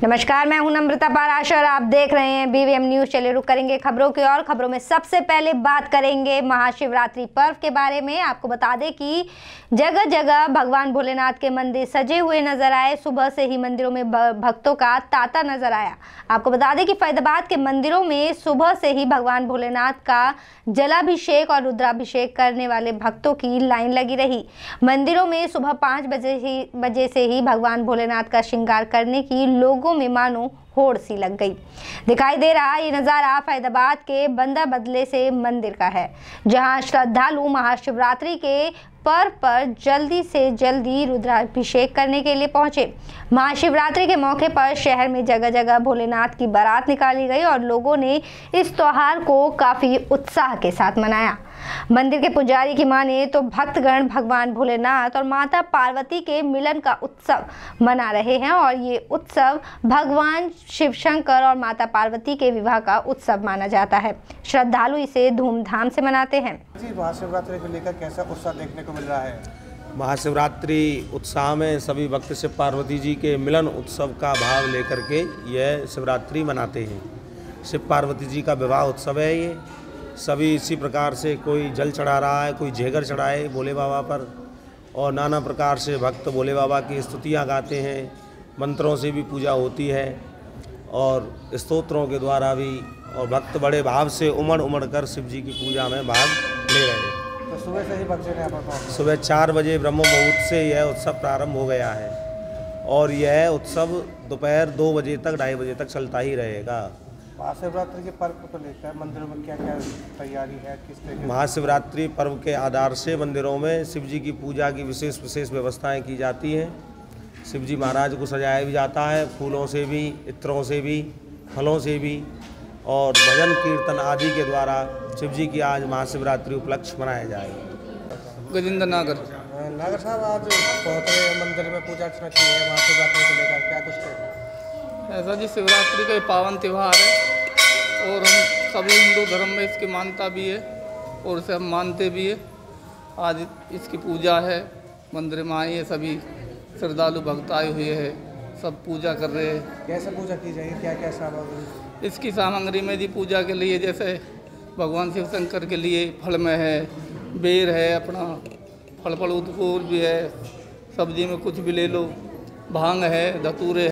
नमस्कार, मैं हूं नम्रता पाराशर और आप देख रहे हैं बीवीएम न्यूज। चलिए रुक करेंगे खबरों की और खबरों में सबसे पहले बात करेंगे महाशिवरात्रि पर्व के बारे में। आपको बता दें कि जगह जगह भगवान भोलेनाथ के मंदिर सजे हुए नजर आए। सुबह से ही मंदिरों में भक्तों का तांता नजर आया। आपको बता दें कि फरीदाबाद के मंदिरों में सुबह से ही भगवान भोलेनाथ का जलाभिषेक और रुद्राभिषेक करने वाले भक्तों की लाइन लगी रही। मंदिरों में सुबह 5 बजे से ही भगवान भोलेनाथ का श्रृंगार करने की लोगों में मानो होड़ सी लग गई। दिखाई दे रहा ये नज़ारा फरीदाबाद के बंदा बदले से मंदिर का है, जहां श्रद्धालु महाशिवरात्रि के पर्व पर जल्दी से जल्दी रुद्राभिषेक करने के लिए पहुंचे। महाशिवरात्रि के मौके पर शहर में जगह जगह भोलेनाथ की बारात निकाली गई और लोगों ने इस त्योहार को काफी उत्साह के साथ मनाया। मंदिर के पुजारी की माने तो भक्तगण भगवान भोलेनाथ और माता पार्वती के मिलन का उत्सव मना रहे हैं और ये उत्सव भगवान शिव शंकर और माता पार्वती के विवाह का उत्सव माना जाता है। श्रद्धालु इसे धूमधाम से मनाते हैं। महाशिवरात्रि को लेकर कैसा उत्साह देखने को मिल रहा है? महाशिवरात्रि उत्साह में सभी भक्त शिव पार्वती जी के मिलन उत्सव का भाव लेकर के यह शिवरात्रि मनाते हैं। शिव पार्वती जी का विवाह उत्सव है ये। सभी इसी प्रकार से कोई जल चढ़ा रहा है, कोई जेगर चढ़ाए भोले बाबा पर, और नाना प्रकार से भक्त भोले बाबा की स्तुतियाँ गाते हैं। मंत्रों से भी पूजा होती है और स्तोत्रों के द्वारा भी, और भक्त बड़े भाव से उमड़ कर शिव जी की पूजा में भाग ले रहे हैं। तो सुबह से ही भक्त यहाँ पर सुबह 4 बजे ब्रह्म मुहूर्त से यह उत्सव प्रारंभ हो गया है और यह उत्सव दोपहर 2 बजे तक 2:30 बजे तक चलता ही रहेगा। महाशिवरात्रि के पर्व को लेकर मंदिरों में क्या क्या तैयारी है? किस तरह? महाशिवरात्रि पर्व के आधार से मंदिरों में शिव जी की पूजा की विशेष व्यवस्थाएं की जाती हैं। शिव जी महाराज को सजाया भी जाता है, फूलों से भी, इत्रों से भी, फलों से भी, और भजन कीर्तन आदि के द्वारा शिव जी की आज महाशिवरात्रि उपलक्ष्य मनाया जाएगा। गजेंद्र नागर साहब, आज बहुत मंदिर में पूजा अर्चना की है। महाशिवरात्रि को लेकर क्या कुछ कहें? ऐसा जी, शिवरात्रि का पावन त्यौहार है और हम सभी हिंदू धर्म में इसकी मान्यता भी है और इसे हम मानते भी है। आज इसकी पूजा है, मंदिर में आए हैं सभी श्रद्धालु भक्त आए हुए हैं, सब पूजा कर रहे हैं। कैसे पूजा की जाएगी? क्या क्या सामग्री? इसकी सामग्री में जी पूजा के लिए जैसे भगवान शिव शंकर के लिए फल में है, बेर है, अपना फल फूल भी है, सब्जी में कुछ भी ले लो, भांग है, धतूरे